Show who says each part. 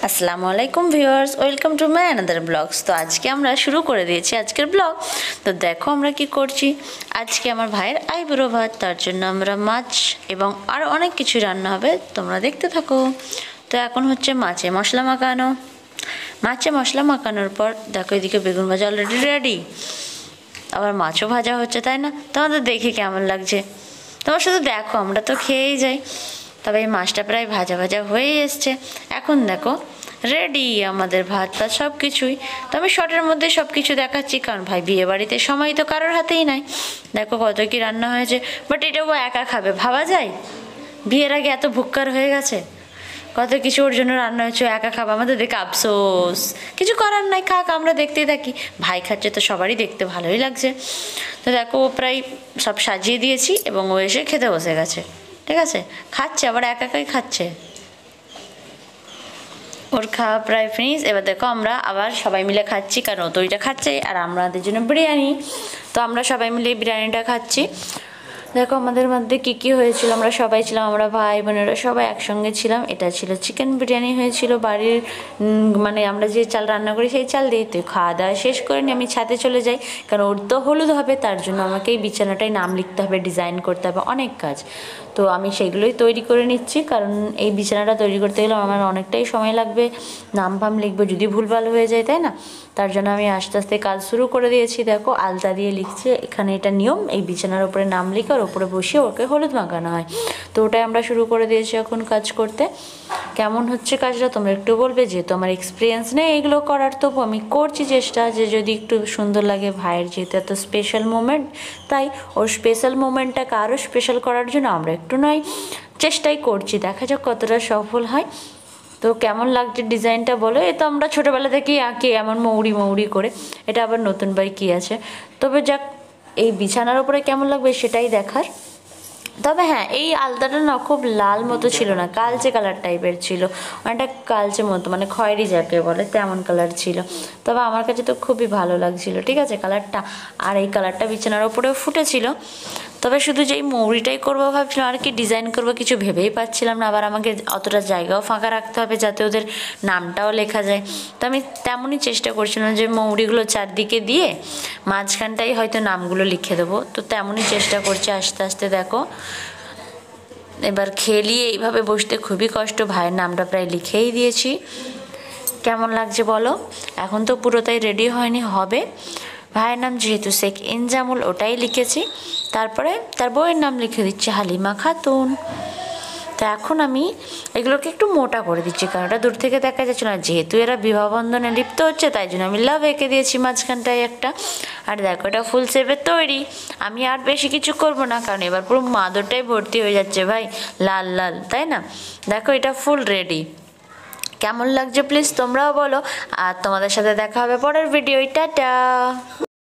Speaker 1: আসসালামু আলাইকুম viewers, welcome to my another blogs. তো আজকে আমরা শুরু করে দিয়েছি আজকের ব্লগ। তো দেখো আমরা কি করছি। আজকে আমার ভাইয়ের আইবুড়ো ভাত, তার জন্য আমরা মাছ এবং আরও অনেক কিছু রান্না হবে, তোমরা দেখতে থাকো। তো এখন হচ্ছে মাছে মশলা মাখানো। মাছে মশলা মাখানোর পর দেখো এদিকে বেগুন ভাজা অলরেডি রেডি, আবার মাছও ভাজা হচ্ছে, তাই না? তোমাদের দেখে কেমন লাগছে তোমরা শুধু দেখো, আমরা তো খেয়েই যাই। তবে এই মাছটা প্রায় ভাজা ভাজা হয়েই এসছে। এখন দেখো রেডি আমাদের ভাত টাত সব কিছুই। তো আমি শর্টের মধ্যে সব কিছু দেখাচ্ছি, কারণ ভাই বিয়ে বাড়িতে সময় তো কারোর হাতেই নাই। দেখো কত কি রান্না হয়েছে, বাট এটাও একা খাবে, ভাবা যায়? বিয়ের আগে এত ভুক্কার হয়ে গেছে, কত কিছু ওর জন্য রান্না হয়েছে, একা খাবে, আমাদের দেখে আফসোস। কিছু করার নাই, খাক, আমরা দেখতেই থাকি। ভাই খাচ্ছে তো সবারই দেখতে ভালোই লাগছে। তো দেখো ও প্রায় সব সাজিয়ে দিয়েছি এবং ও এসে খেতে বসে গেছে। ঠিক আছে, খাচ্ছে, আবার একা একাই খাচ্ছে। ওর খাওয়া প্রায় ফিনিশ। এবার দেখো আমরা আবার সবাই মিলে খাচ্ছি, কারণ ও তো ওইটা খাচ্ছে আর আমাদের জন্য বিরিয়ানি। তো আমরা সবাই মিলে বিরিয়ানিটা খাচ্ছি। দেখো আমাদের মধ্যে কী কী হয়েছিল, আমরা সবাই ছিলাম, আমরা ভাই বোনেরা সবাই একসঙ্গে ছিলাম। এটা ছিল চিকেন বিরিয়ানি হয়েছিল বাড়ির, মানে আমরা যে চাল রান্না করি সেই চাল দিয়ে। তো খাওয়া দাওয়া শেষ করে নিয়ে আমি ছাদে চলে যাই, কারণ ওর তো হলুদ হবে, তার জন্য আমাকে এই বিছানাটায় নাম লিখতে হবে, ডিজাইন করতে হবে, অনেক কাজ। তো আমি সেগুলোই তৈরি করে নিচ্ছি, কারণ এই বিছানাটা তৈরি করতে গেলে আমার অনেকটাই সময় লাগবে। নাম ফাম লিখবো, যদি ভুলভাল হয়ে যায়, তাই না? তার জন্য আমি আস্তে আস্তে কাজ শুরু করে দিয়েছি। দেখো আলতা দিয়ে লিখছি, এখানে এটা নিয়ম, এই বিছানার উপরে নাম লিখে ওর উপরে বসিয়ে ওকে হলুদ মাখানো হয়। তো ওটাই আমরা শুরু করে দিয়েছি এখন কাজ করতে। কেমন হচ্ছে কাজটা তোমরা একটু বলবে, যেহেতু আমার এক্সপিরিয়েন্স নেই এগুলো করার, তবু আমি করছি চেষ্টা যে যদি একটু সুন্দর লাগে। ভাইয়ের যেহেতু এত স্পেশাল মোমেন্ট, তাই ওর স্পেশাল মোমেন্টটাকে আরও স্পেশাল করার জন্য আমরা একটু নয় চেষ্টাই করছি, দেখা যাক কতটা সফল হয়। তো কেমন লাগছে ডিজাইনটা বলো। এ তো আমরা ছোটোবেলা থেকেই আঁকি এমন মৌরি মৌরি করে, এটা আবার নতুন বাই কী আছে। তবে যাক, এই বিছানার উপরে কেমন লাগবে সেটাই দেখার। তবে হ্যাঁ, এই আলতাটা না খুব লাল মতো ছিল না, কালচে কালার টাইপের ছিল, অনেকটা কালচে মতো, মানে খয়েরি যাকে বলে তেমন কালার ছিল। তবে আমার কাছে তো খুবই ভালো লাগছিল, ঠিক আছে কালারটা। আর এই কালারটা বিছানার ওপরেও ফুটেছিল। তবে শুধু যেই মৌরিটাই করবো ভাবছিলাম, আর কি ডিজাইন করবো কিছু ভেবেই পাচ্ছিলাম না। আবার আমাকে অতটা জায়গাও ফাঁকা রাখতে হবে যাতে ওদের নামটাও লেখা যায়। তো আমি তেমনই চেষ্টা করছিলাম যে মৌরিগুলো চারদিকে দিয়ে মাঝখানটাই হয়তো নামগুলো লিখে দেবো। তো তেমনই চেষ্টা করছি আস্তে আস্তে। দেখো এবার খেলিয়ে এইভাবে বসতে খুবই কষ্ট, ভাইয়ের নামটা প্রায় লিখেই দিয়েছি। কেমন লাগছে বলো। এখন তো পুরোটাই রেডি হয়নি, হবে। ভাইয়ের নাম যেহেতু শেখ ইনজামুল, ওটাই লিখেছি। তারপরে তার বউয়ের নাম লিখে দিচ্ছি হালিমা খাতুন। তো এখন আমি এগুলোকে একটু মোটা করে দিচ্ছি, কারণ ওটা দূর থেকে দেখা যাচ্ছে না, যেহেতু এরা বিবাহ বন্ধনে লিপ্ত হচ্ছে, তাই জন্য আমি লাভ এঁকে দিয়েছি মাঝখানটায় একটা। আর দেখো এটা ফুল শেপের তৈরি। আমি আর বেশি কিছু করব না, কারণ এবার পুরো মাদরটাই ভর্তি হয়ে যাচ্ছে ভাই, লাল লাল, তাই না? দেখো এটা ফুল রেডি। কেমন লাগছে প্লিজ তোমরাও বলো। আর তোমাদের সাথে দেখা হবে পরের ভিডিও। টাটা।